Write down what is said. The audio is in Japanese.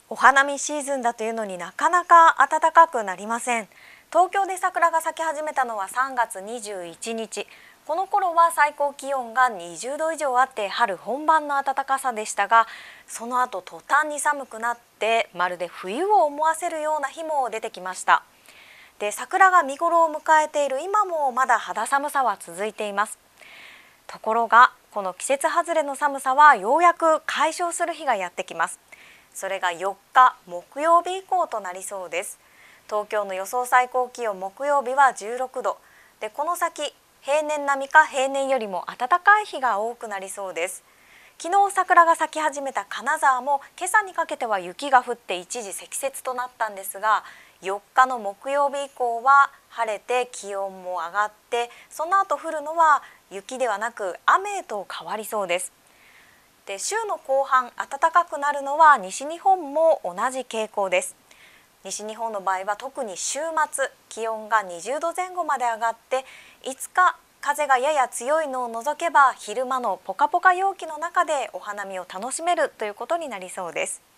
お花見シーズンだというのになかなか暖かくなりません。東京で桜が咲き始めたのは3月21日。この頃は最高気温が20度以上あって春本番の暖かさでしたが、その後途端に寒くなってまるで冬を思わせるような日も出てきました。で、桜が見頃を迎えている今もまだ肌寒さは続いています。ところがこの季節外れの寒さはようやく解消する日がやってきます。それが4日木曜日以降となりそうです。東京の予想最高気温木曜日は16度で、この先平年並みか平年よりも暖かい日が多くなりそうです。昨日桜が咲き始めた金沢も今朝にかけては雪が降って一時積雪となったんですが、4日の木曜日以降は晴れて気温も上がって、その後降るのは雪ではなく雨へと変わりそうです。で、週の後半暖かくなるのは西日本も同じ傾向です。西日本の場合は特に週末気温が20度前後まで上がって、5日風がやや強いのを除けば昼間のポカポカ陽気の中でお花見を楽しめるということになりそうです。